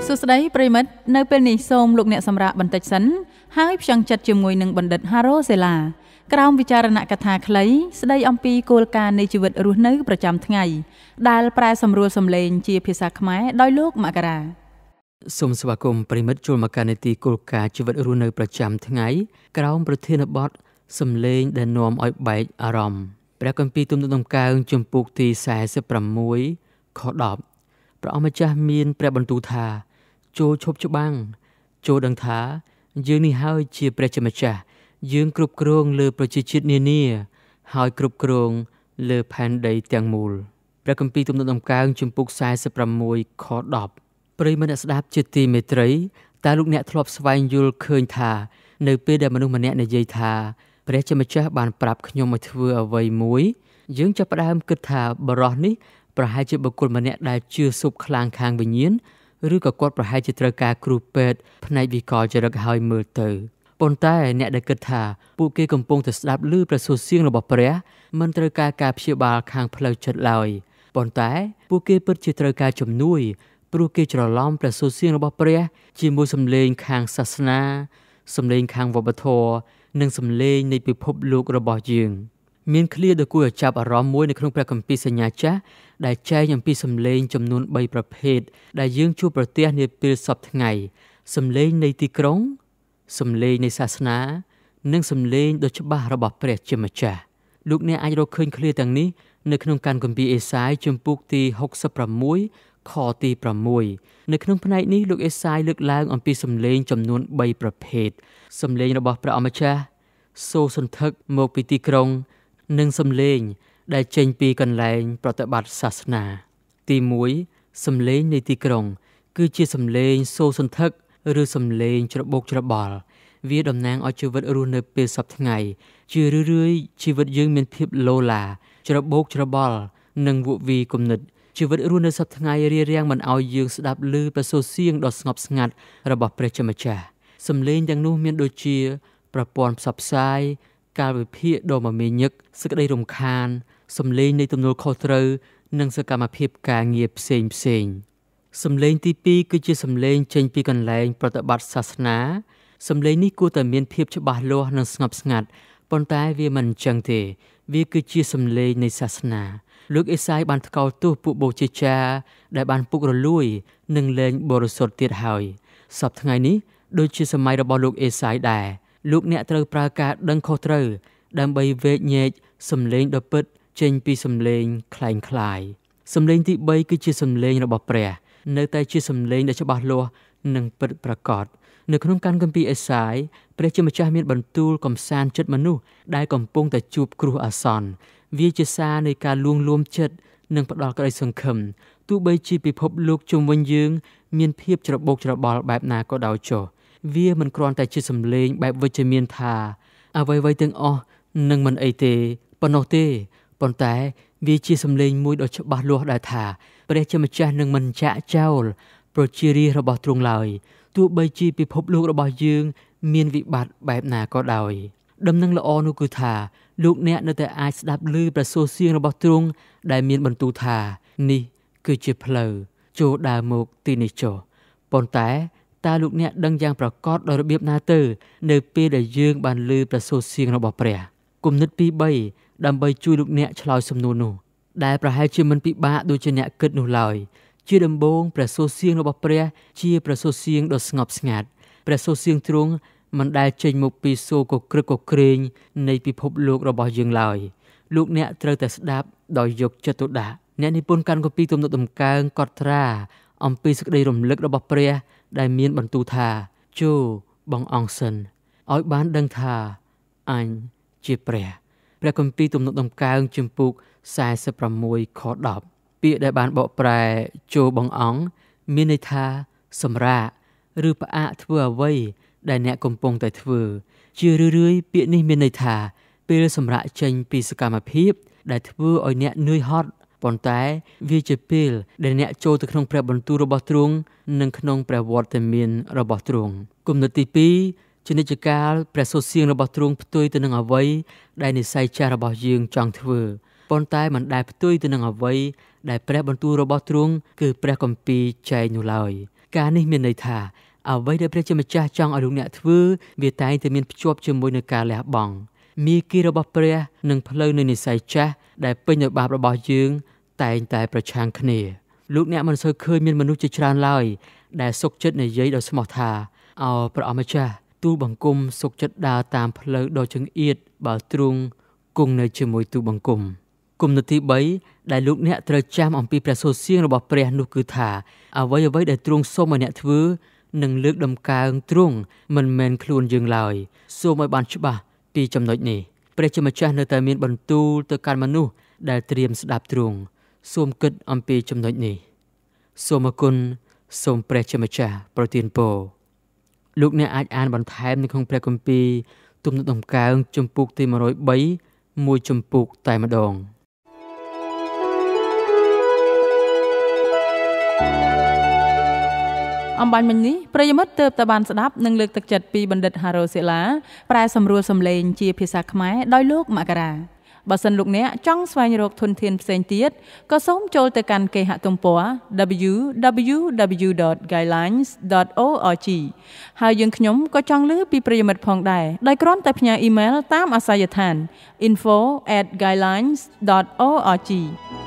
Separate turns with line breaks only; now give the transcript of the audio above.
សួស្តីប្រិមិត្តនៅពេលនេះសូមលោកអ្នកសម្រាប់បន្តិចសិនហើយផ្ចង់ចិត្តជាមួយនឹងបណ្ឌិត Haro Sela ក្រោមវិចារណកថាខ្លីស្ដីអំពីគោលការណ៍នៃជីវិតរស់នៅប្រចាំថ្ងៃដែលប្រែសម្រួលសម្លេងជាភាសាខ្មែរដោយលោកមករា
សូមស្វាគមន៍ប្រិមិត្តចូលមកកាន់នីតិគោលការណ៍ជីវិតរស់នៅប្រចាំថ្ងៃក្រោមប្រធានបទសម្លេងដែលនាំឲ្យបែកអារម្មណ៍ព្រះគម្ពីរទំនុកដំកើងជំពូកទី46ខ10ព្រះអង្គម្ចាស់មានព្រះបន្ទូលថាចូលឈប់ច្បាំងចូលដឹងថាយើងនេះហើយជាព្រះជាម្ចាស់យើងគ្រប់គ្រងលើប្រជាជាតិនានាហើយគ្រប់គ្រងលើផែនដីទាំងមូលព្រះគម្ពីរទំនុកដំកើងជំពូក46ខ10ប្រិយមិត្តអ្នកស្ដាប់ជាទីមេត្រីតើលោកអ្នកធ្លាប់ស្វែងយល់ឃើញថានៅពេលដែលមនុស្សម្នាក់និយាយថាព្រះជាម្ចាស់បានប្រាប់ខ្ញុំឲ្យធ្វើអ្វីមួយយើងចាប់ផ្ដើមគិតថាបរិះនេះប្រហែលជាបុគ្គលម្នាក់ដែលជឿស៊ប់ខ្លាំងខាងវិញ្ញាណឬក៏គាត់ប្រហែលជាត្រូវការគ្រូពេទ្យផ្នែកវិកលចរិតហើយមើលទៅប៉ុន្តែអ្នកដែលគិតថាពួកគេកំពុងតែស្ដាប់ឮព្រះសូរសៀងរបស់ព្រះមិនត្រូវការការព្យាបាលខាងផ្លូវចិត្តឡើយប៉ុន្តែពួកគេពិតជាត្រូវការជំនួយព្រោះគេច្រឡំព្រះសូរសៀងរបស់ព្រះជាមួយសម្លេងខាងសាសនាសម្លេងខាងវប្បធម៌និងសម្លេងនៃពិភពលោករបស់យើងមានឃ្លាដ៏គួរឲ្យចាប់អារម្មណ៍មួយនៅក្នុងព្រះគម្ពីរសញ្ញាចាស់ដែលចែងអំពីសម្លេងចំនួន3ប្រភេទដែលយើងជួបប្រទះនាពេលសព្វថ្ងៃសម្លេងនៃទីក្រុងសម្លេងនៃសាសនានិងសម្លេងដ៏ច្បាស់របស់ព្រះជាម្ចាស់លោកអ្នកអាចរកឃើញឃ្លាទាំងនេះនៅក្នុងកានគម្ពីរអេសាយជំពូកទី66ខទី6នៅក្នុងផ្នែកនេះលោកអេសាយលើកឡើងអំពីសម្លេងចំនួន3ប្រភេទសម្លេងរបស់ព្រះអម្ចាស់សូរសន្ធឹកមកពីទីក្រុងនិងសម្លេងដែលចេញពីកន្លែងប្រតិបត្តិសាសនាទី1សម្លេងនៃទីក្រុងគឺជាសម្លេងសូរសន្ធឹកឬសម្លេងច្របូកច្របល់វាតំណាងឲ្យជីវិតរស់នៅពេលសព្វថ្ងៃជារឿយៗជីវិតយើងមានភាពលោឡាច្របូកច្របល់និងវក់វីគំនិតជីវិតរស់នៅសព្វថ្ងៃរារាំងមិនឲ្យយើងស្ដាប់ឮព្រះសូរសៀងដ៏ស្ងប់ស្ងាត់របស់ព្រះជាម្ចាស់សម្លេងទាំងនោះមានដូចជាប្រព័ន្ធផ្សព្វផ្សាយកាលវិភាគដ៏មមាញឹកសេចក្តីរំខានសម្លេងនៃទំនួលខុសត្រូវនិងសកម្មភាពការងារផ្សេងសម្លេងទី2គឺជាសម្លេងចេញពីកន្លែងប្រតិបត្តិសាសនាសម្លេងនេះគួរតែមានភាពច្បាស់លាស់និងស្ងប់ស្ងាត់ប៉ុន្តែវាមិនអញ្ចឹងទេវាគឺជាសម្លេងនៃសាសនាលោកអេសាយបានថ្កោលទោសពួកបូជាចារ្យដែលបានពុករលួយនិងលែងបរិសុទ្ធទៀតហើយសប្តាហ៍ថ្ងៃនេះដូចជាសម័យរបស់លោកអេសាយដែរលោកអ្នកត្រូវប្រើការដឹងខុសត្រូវដើម្បីវែកញែកសម្លេងដ៏ពិតចេញពីសម្លេងคล้ายៗសម្លេងទី3គឺជាសម្លេងរបស់ព្រះនៅតែជាសម្លេងដែលច្បាស់លាស់និងពិតប្រាកដនៅក្នុងកានគម្ពីរអេសាយព្រះជាម្ចាស់មានបន្ទូលកំសាន្តចិត្តមនុស្សដែលកំពុងតែជួបគ្រោះអាសន្នវាជាសារនៃការលួងលោមចិត្តនិងផ្ដល់ក្តីសង្ឃឹមទោះបីជាពិភពលោកជុំវិញយើងមានភាពច្របូកច្របល់បែបណាក៏ដោយចុះវាមិនគ្រាន់តែជាសម្លេងបែបវិជ្ជមានថាអ្វីៗទាំងអស់នឹងមិនអីទេប៉ុណ្ណោះទេប៉ុន្តែវាជាសម្លេងមួយដ៏ច្បាស់លាស់ដែលថាព្រះជាម្ចាស់នឹងមិនចាកចោលប្រជារាស្ត្ររបស់ទ្រង់ឡើយទោះបីជាពិភពលោករបស់យើងមានវិបត្តិបែបណាក៏ដោយដំណឹងល្អនោះគឺថាលោកអ្នកនៅតែអាចស្ដាប់ឮព្រះសូរសៀងរបស់ទ្រង់ដែលមានបន្ទូលថានេះគឺជាផ្លូវចូលដើរមកទីនេះចុះប៉ុន្តែតើលោកអ្នកដឹងយ៉ាងប្រកបដោយរបៀបណាទៅនៅពេលដែលយើងបានឮព្រះសូរសៀងរបស់ព្រះគំនិត 2-3 ដើម្បីជួយលោកអ្នកឆ្លើយសំណួរនោះដែលប្រហែលជាមិនពិបាកដូចជាអ្នកគិតនោះឡើយជាដំបូងព្រះសូរសៀងរបស់ព្រះជាព្រះសូរសៀងដ៏ស្ងប់ស្ងាត់ព្រះសូរសៀងទ្រង់មិនដែលចេញមកពីសូរកក្រឹកកក្រែងនៃពិភពលោករបស់យើងឡើយលោកអ្នកត្រូវតែស្ដាប់ដោយយកចិត្តទុកដាក់អ្នកនិពន្ធកានគម្ពីរទំនុកដំកើងកត់ត្រាអំពីសេចក្តីរំលឹករបស់ព្រះដែលមានបន្ទូលថាចូលបងអង្គសិនឲ្យបានដឹងថាអញជាព្រះគម្ពីរទំនុកដំកើងជំពូក46ខ10ពាក្យដែលបានបកប្រែចូលបងអង្គមានន័យថាសម្រាកឬផ្អាកធ្វើអ្វីដែលអ្នកកំពុងតែធ្វើជារឿយៗពាក្យនេះមានន័យថាពេលសម្រាកចេញពីសកម្មភាពដែលធ្វើឲ្យអ្នកនឿយហត់ប៉ុន្តែវាជាពេលដែលអ្នកចូលទៅក្នុងព្រះបន្ទូលរបស់ទ្រង់និងក្នុងព្រះវត្តមានរបស់ទ្រង់គំនិតទី2ជានិច្ចកាលព្រះសូរសៀងរបស់ទ្រង់ផ្ទុយទៅនឹងអ្វីដែលនិស្ស័យចាស់របស់យើងចង់ធ្វើប៉ុន្តែមិនដែលផ្ទុយទៅនឹងអ្វីដែលព្រះបន្ទូលរបស់ទ្រង់គឺព្រះគម្ពីរចែងនោះឡើយការនេះមានន័យថាអ្វីដែលព្រះជាម្ចាស់ចង់ឲ្យលោកអ្នកធ្វើវាតែងតែមានភ្ជាប់ជាមួយនឹងការលះបង់មាគ៌ារបស់ព្រះនិងផ្លូវនៃនិស្ស័យចាស់ដែលពេញដោយបាបរបស់យើងតែងតែប្រឆាំងគ្នាលោកអ្នកមិនសូវឃើញមានមនុស្សជាច្រើនឡើយដែលសុខចិត្តនិយាយដោយស្មោះថាអោព្រះអម្ចាស់ទូលបង្គំសុខចិត្តដើរតាមផ្លូវដ៏ចង្អៀតបើទ្រង់គង់នៅជាមួយទូលបង្គំគំនិតទី3ដែលលោកអ្នកត្រូវចាំអំពីព្រះសូរសៀងរបស់ព្រះនោះគឺថាអ្វីៗដែលទ្រង់សូមឲ្យអ្នកធ្វើនឹងលើកដំកើងទ្រង់មិនមែនខ្លួនយើងឡើយសូមឲ្យបានច្បាស់ពីចំណុចនេះព្រះជាម្ចាស់នៅតែមានបន្ទូលទៅកាន់មនុស្សដែលត្រៀមស្ដាប់ទ្រង់សូមគិតអំពីចំណុចនេះសូមអរគុណសូមព្រះជាម្ចាស់ប្រទានពរលោកអ្នកអាចអានបន្ថែមនៅក្នុងព្រះគម្ពីរទំនុកដំកើងជំពូកទី103មួយជំពូកតែម្ដង
អំបញ្ញមិញនេះប្រិយមិត្តទើបតែបានស្ដាប់និងលើកទឹកចិត្តពីបណ្ឌិត Haro Sela ប្រែសម្រួលសំឡេងជាភាសាខ្មែរដោយលោកមករាបើសិនលោកអ្នកចង់ស្វែងរកធនធានផ្សេងទៀតក៏សូមចូលទៅកាន់គេហទំព័រ www.guidelines.org ហើយយើងខ្ញុំក៏ចង់ឮពីប្រិយមិត្តផងដែរដោយគ្រាន់តែផ្ញើអ៊ីមែលតាមអាសយដ្ឋាន info@guidelines.org